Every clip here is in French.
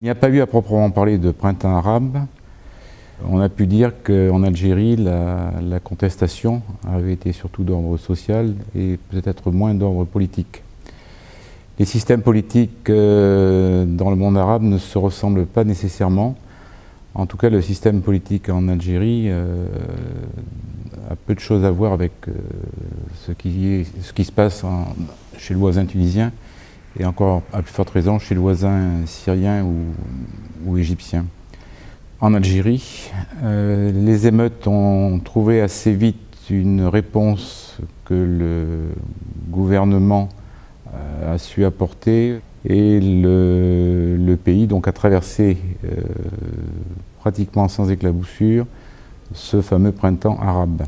Il n'y a pas eu à proprement parler de printemps arabe. On a pu dire qu'en Algérie, la contestation avait été surtout d'ordre social et peut-être moins d'ordre politique. Les systèmes politiques dans le monde arabe ne se ressemblent pas nécessairement. En tout cas, le système politique en Algérie a peu de choses à voir avec ce qui se passe chez le voisin tunisien et encore à plus forte raison chez le voisin syrien ou égyptien. En Algérie, les émeutes ont trouvé assez vite une réponse que le gouvernement a su apporter et le pays donc a traversé pratiquement sans éclaboussure ce fameux printemps arabe.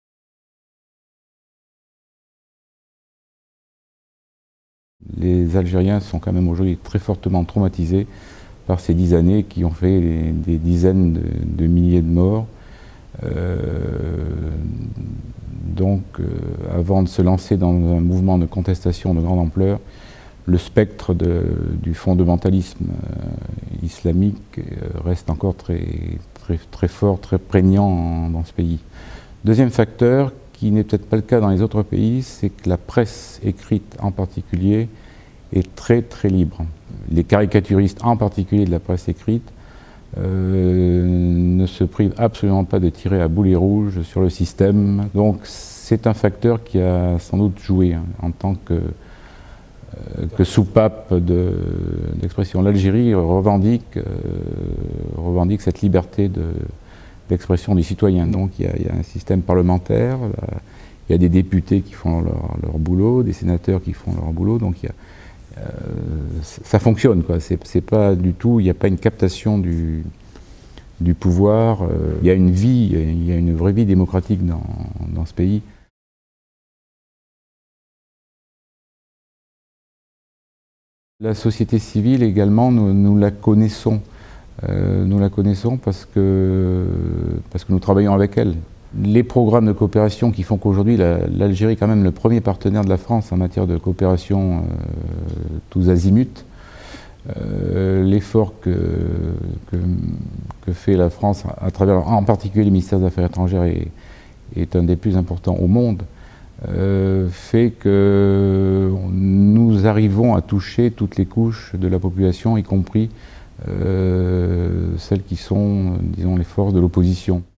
Les Algériens sont quand même aujourd'hui très fortement traumatisés par ces 10 années qui ont fait des dizaines de milliers de morts. Avant de se lancer dans un mouvement de contestation de grande ampleur, le spectre du fondamentalisme islamique reste encore très fort, très prégnant dans ce pays. Deuxième facteur, qui n'est peut-être pas le cas dans les autres pays, c'est que la presse écrite en particulier est très libre. Les caricaturistes, en particulier de la presse écrite, ne se privent absolument pas de tirer à boulet rouge sur le système. Donc c'est un facteur qui a sans doute joué en tant que soupape d'expression. L'Algérie revendique cette liberté d'expression des citoyens. Donc il y a un système parlementaire, il y a des députés qui font leur boulot, des sénateurs qui font leur boulot, donc ça fonctionne, quoi. C'est pas du tout, il n'y a pas une captation du pouvoir, il y a une vie, il y a une vraie vie démocratique dans ce pays. La société civile également, nous la connaissons. Nous la connaissons parce que nous travaillons avec elle. Les programmes de coopération qui font qu'aujourd'hui l'Algérie est quand même le premier partenaire de la France en matière de coopération tous azimuts. L'effort que fait la France à travers en particulier le ministère des Affaires étrangères est un des plus importants au monde. Fait que nous arrivons à toucher toutes les couches de la population, y compris celles qui sont, disons, les forces de l'opposition.